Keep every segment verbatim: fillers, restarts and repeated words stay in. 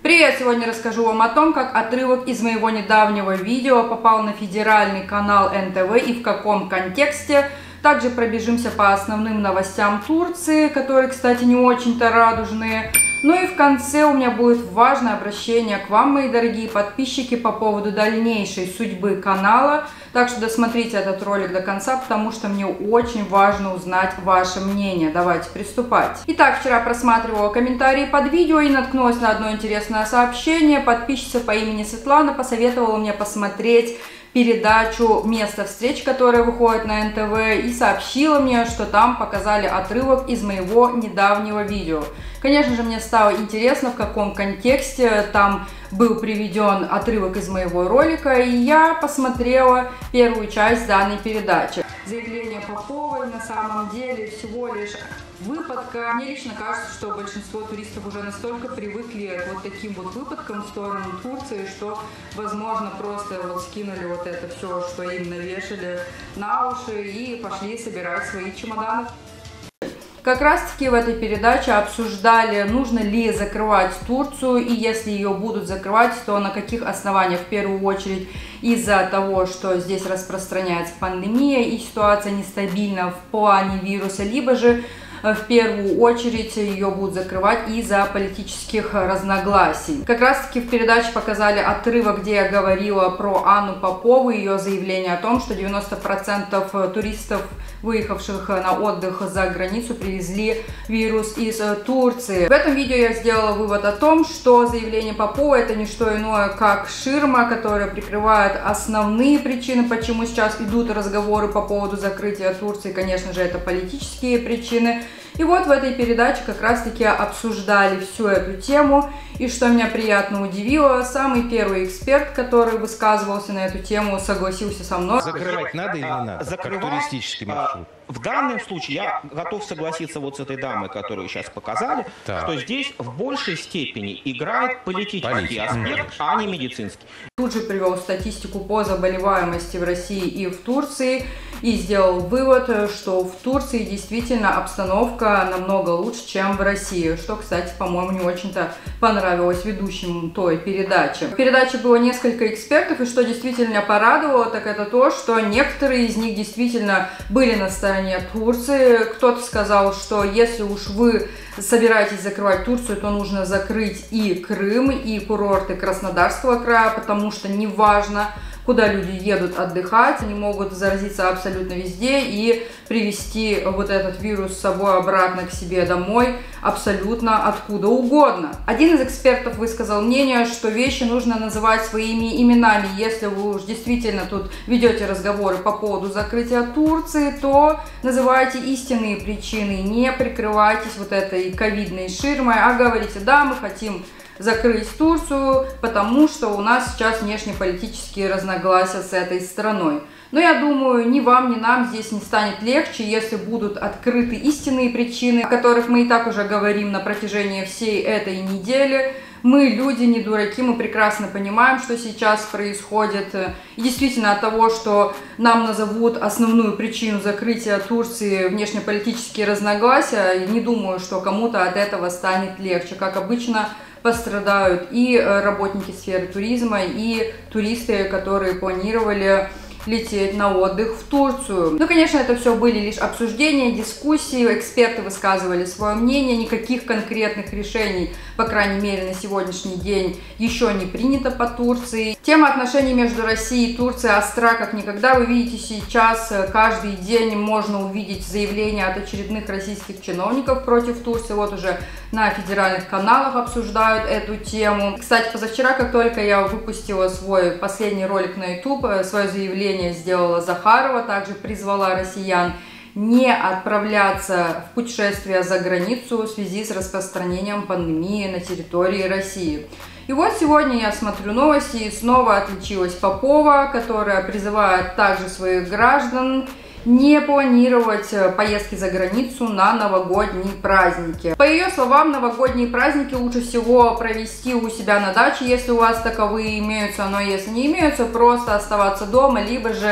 Привет! Сегодня расскажу вам о том, как отрывок из моего недавнего видео попал на федеральный канал эн тэ вэ и в каком контексте. Также пробежимся по основным новостям Турции, которые, кстати, не очень-то радужные. Ну и в конце у меня будет важное обращение к вам, мои дорогие подписчики, по поводу дальнейшей судьбы канала. Так что досмотрите этот ролик до конца, потому что мне очень важно узнать ваше мнение. Давайте приступать. Итак, вчера просматривала комментарии под видео и наткнулась на одно интересное сообщение. Подписчица по имени Светлана посоветовала мне посмотреть передачу «Место встреч», которая выходит на эн тэ вэ, и сообщила мне, что там показали отрывок из моего недавнего видео. Конечно же, мне стало интересно, в каком контексте там был приведен отрывок из моего ролика, и я посмотрела первую часть данной передачи. Заявление Поповой на самом деле всего лишь выпадка. Мне лично кажется, что большинство туристов уже настолько привыкли к вот таким вот выпадкам в сторону Турции, что, возможно, просто вот скинули вот это все, что им навешали на уши, и пошли собирать свои чемоданы. Как раз таки в этой передаче обсуждали, нужно ли закрывать Турцию, и если ее будут закрывать, то на каких основаниях. В первую очередь из-за того, что здесь распространяется пандемия и ситуация нестабильна в плане вируса, либо же в первую очередь ее будут закрывать из-за политических разногласий. Как раз таки в передаче показали отрывок, где я говорила про Анну Попову, ее заявление о том, что девяносто процентов туристов, выехавших на отдых за границу, привезли вирус из Турции. В этом видео я сделала вывод о том, что заявление Поповой — это не что иное, как ширма, которая прикрывает основные причины, почему сейчас идут разговоры по поводу закрытия Турции. Конечно же, это политические причины. И вот в этой передаче как раз-таки обсуждали всю эту тему, и что меня приятно удивило, самый первый эксперт, который высказывался на эту тему, согласился со мной. Закрывать надо или не надо? Закрывать, как туристический маршрут? В данном случае я готов согласиться вот с этой дамой, которую сейчас показали, так. что здесь в большей степени играет политический Политика. аспект, а не медицинский. Тут же привел статистику по заболеваемости в России и в Турции и сделал вывод, что в Турции действительно обстановка намного лучше, чем в России, что, кстати, по-моему, не очень-то понравилось ведущим той передачи. В передаче было несколько экспертов, и что действительно меня порадовало, так это то, что некоторые из них действительно были на стороне Турции. Кто-то сказал, что если уж вы собираетесь закрывать Турцию, то нужно закрыть и Крым, и курорты Краснодарского края, потому что неважно, куда люди едут отдыхать, они могут заразиться абсолютно везде и привезти вот этот вирус с собой обратно к себе домой абсолютно откуда угодно. Один из экспертов высказал мнение, что вещи нужно называть своими именами. Если вы уж действительно тут ведете разговоры по поводу закрытия Турции, то называйте истинные причины, не прикрывайтесь вот этой ковидной ширмой, а говорите: да, мы хотим закрыть Турцию, потому что у нас сейчас внешнеполитические разногласия с этой страной. Но я думаю, ни вам, ни нам здесь не станет легче, если будут открыты истинные причины, о которых мы и так уже говорим на протяжении всей этой недели. Мы, люди, не дураки, мы прекрасно понимаем, что сейчас происходит. И действительно, от того, что нам назовут основную причину закрытия Турции внешнеполитические разногласия, не думаю, что кому-то от этого станет легче. Как обычно, пострадают и работники сферы туризма, и туристы, которые планировали лететь на отдых в Турцию. Ну, конечно, это все были лишь обсуждения, дискуссии, эксперты высказывали свое мнение, никаких конкретных решений, по крайней мере, на сегодняшний день еще не принято по Турции. Тема отношений между Россией и Турцией остра как никогда. Вы видите, сейчас каждый день можно увидеть заявления от очередных российских чиновников против Турции. Вот уже на федеральных каналах обсуждают эту тему. Кстати, позавчера, как только я выпустила свой последний ролик на YouTube, свое заявление сделала Захарова, также призвала россиян не отправляться в путешествия за границу в связи с распространением пандемии на территории России. И вот сегодня я смотрю новости, и снова отличилась Попова, которая призывает также своих граждан не планировать поездки за границу на новогодние праздники. По ее словам, новогодние праздники лучше всего провести у себя на даче, если у вас таковые имеются, но если не имеются, просто оставаться дома, либо же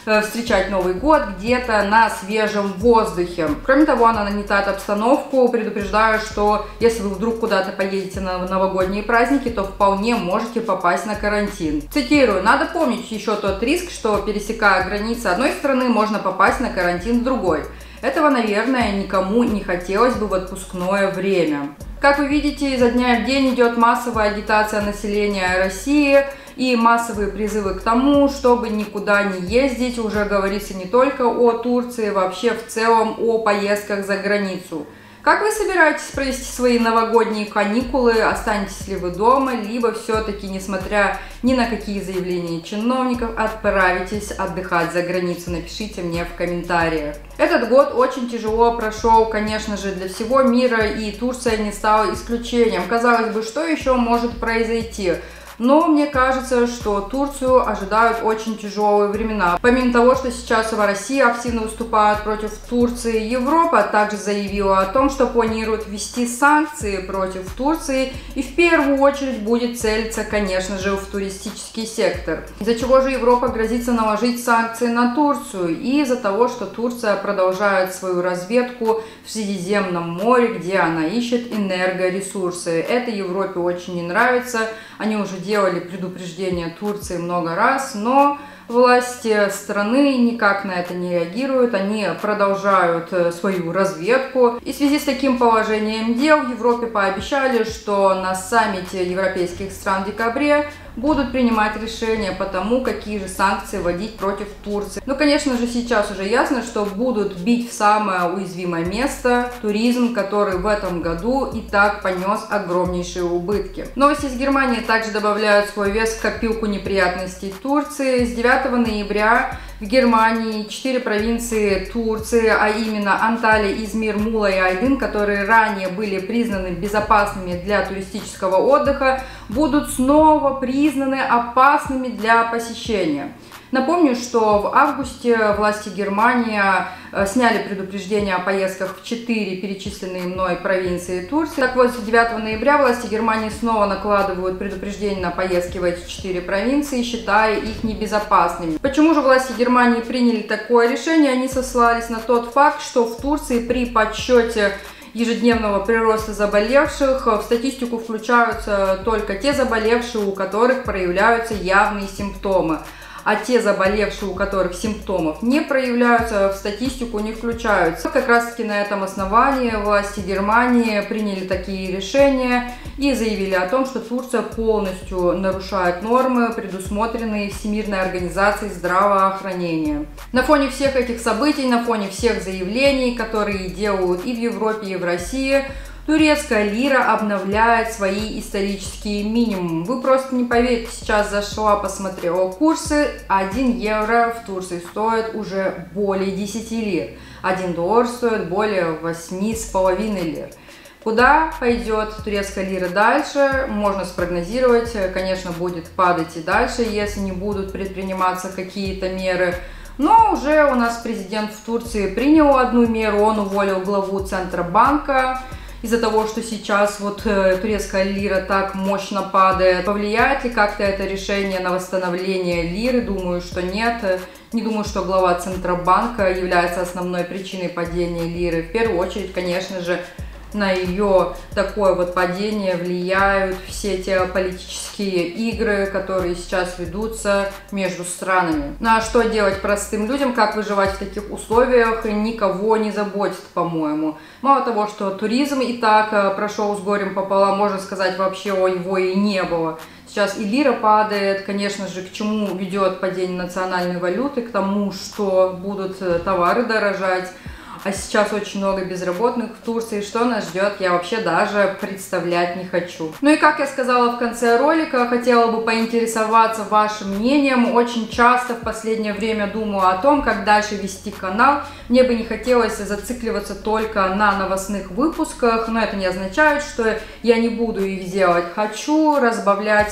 встречать Новый год где-то на свежем воздухе. Кроме того, она нагнетает обстановку, предупреждая, что если вы вдруг куда-то поедете на новогодние праздники, то вполне можете попасть на карантин. Цитирую: «Надо помнить еще тот риск, что, пересекая границы одной страны, можно попасть на карантин в другой. Этого, наверное, никому не хотелось бы в отпускное время». Как вы видите, изо дня в день идет массовая агитация населения России и массовые призывы к тому, чтобы никуда не ездить. Уже говорится не только о Турции, вообще в целом о поездках за границу. Как вы собираетесь провести свои новогодние каникулы? Останетесь ли вы дома, либо все-таки, несмотря ни на какие заявления чиновников, отправитесь отдыхать за границу? Напишите мне в комментариях. Этот год очень тяжело прошел, конечно же, для всего мира, и Турция не стала исключением. Казалось бы, что еще может произойти? Но мне кажется, что Турцию ожидают очень тяжелые времена. Помимо того, что сейчас Россия активно выступает против Турции, Европа также заявила о том, что планирует ввести санкции против Турции, и в первую очередь будет целиться, конечно же, в туристический сектор. Из-за чего же Европа грозится наложить санкции на Турцию? И из-за того, что Турция продолжает свою разведку в Средиземном море, где она ищет энергоресурсы. Это Европе очень не нравится. Они уже делали предупреждение Турции много раз, но власти страны никак на это не реагируют, они продолжают свою разведку. И в связи с таким положением дел в Европе пообещали, что на саммите европейских стран в декабре будут принимать решения по тому, какие же санкции вводить против Турции. Но, конечно же, сейчас уже ясно, что будут бить в самое уязвимое место – туризм, который в этом году и так понес огромнейшие убытки. Новости из Германии также добавляют свой вес в копилку неприятностей Турции. С девятого ноября в Германии четыре провинции Турции, а именно Анталия, Измир, Мула и Айдын, которые ранее были признаны безопасными для туристического отдыха, будут снова признаны опасными для посещения. Напомню, что в августе власти Германии сняли предупреждение о поездках в четыре перечисленные мной провинции Турции. Так вот, с девятого ноября власти Германии снова накладывают предупреждение на поездки в эти четыре провинции, считая их небезопасными. Почему же власти Германии приняли такое решение? Они сослались на тот факт, что в Турции при подсчете ежедневного прироста заболевших в статистику включаются только те заболевшие, у которых проявляются явные симптомы. А те заболевшие, у которых симптомов не проявляются, в статистику не включаются. Как раз таки на этом основании власти Германии приняли такие решения и заявили о том, что Турция полностью нарушает нормы, предусмотренные Всемирной организацией здравоохранения. На фоне всех этих событий, на фоне всех заявлений, которые делают и в Европе, и в России, турецкая лира обновляет свои исторические минимумы. Вы просто не поверите, сейчас зашла, посмотрела курсы. один евро в Турции стоит уже более десяти лир. один доллар стоит более восьми с половиной лир. Куда пойдет турецкая лира дальше, можно спрогнозировать. Конечно, будет падать и дальше, если не будут предприниматься какие-то меры. Но уже у нас президент в Турции принял одну меру, он уволил главу Центробанка. Из-за того, что сейчас вот э, турецкая лира так мощно падает. Повлияет ли как-то это решение на восстановление лиры? Думаю, что нет. Не думаю, что глава Центробанка является основной причиной падения лиры. В первую очередь, конечно же, на ее такое вот падение влияют все те политические игры, которые сейчас ведутся между странами. Ну а что делать простым людям, как выживать в таких условиях, никого не заботит, по-моему. Мало того, что туризм и так прошел с горем пополам, можно сказать, вообще его и не было. Сейчас и лира падает, конечно же, к чему ведет падение национальной валюты, к тому, что будут товары дорожать. А сейчас очень много безработных в Турции. Что нас ждет, я вообще даже представлять не хочу. Ну и как я сказала в конце ролика, хотела бы поинтересоваться вашим мнением. Очень часто в последнее время думаю о том, как дальше вести канал. Мне бы не хотелось зацикливаться только на новостных выпусках, но это не означает, что я не буду их делать. Хочу разбавлять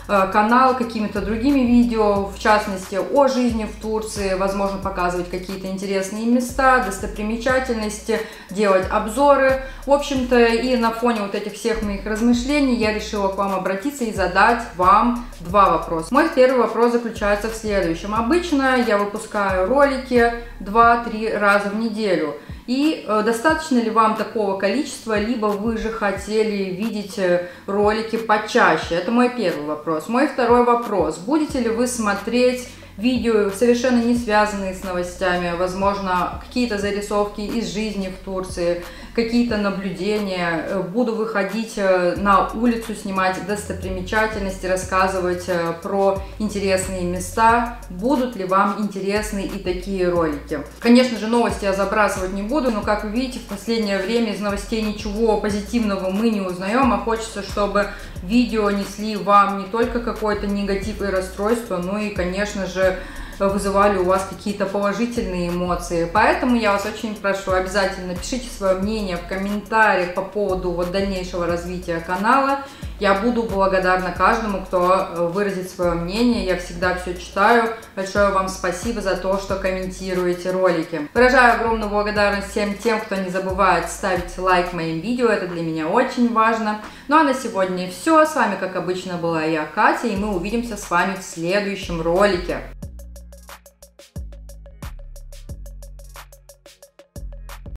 канал какими-то другими видео, в частности о жизни в Турции, возможно, показывать какие-то интересные места, достопримечательности, делать обзоры. В общем-то, и на фоне вот этих всех моих размышлений я решила к вам обратиться и задать вам два вопроса. Мой первый вопрос заключается в следующем. Обычно я выпускаю ролики два-три раза в неделю. И э, достаточно ли вам такого количества, либо вы же хотели видеть ролики почаще? Это мой первый вопрос. Мой второй вопрос. Будете ли вы смотреть видео, совершенно не связанные с новостями, возможно, какие-то зарисовки из жизни в Турции, какие-то наблюдения? Буду выходить на улицу, снимать достопримечательности, рассказывать про интересные места. Будут ли вам интересны и такие ролики? Конечно же, новости я забрасывать не буду, но, как вы видите, в последнее время из новостей ничего позитивного мы не узнаем, а хочется, чтобы видео несли вам не только какой-то негатив и расстройство, но и, конечно же, вызывали у вас какие-то положительные эмоции. Поэтому я вас очень прошу, обязательно пишите свое мнение в комментариях по поводу вот дальнейшего развития канала. Я буду благодарна каждому, кто выразит свое мнение. Я всегда все читаю. Большое вам спасибо за то, что комментируете ролики. Выражаю огромную благодарность всем тем, кто не забывает ставить лайк моим видео. Это для меня очень важно. Ну а на сегодня все. С вами, как обычно, была я, Катя, и мы увидимся с вами в следующем ролике.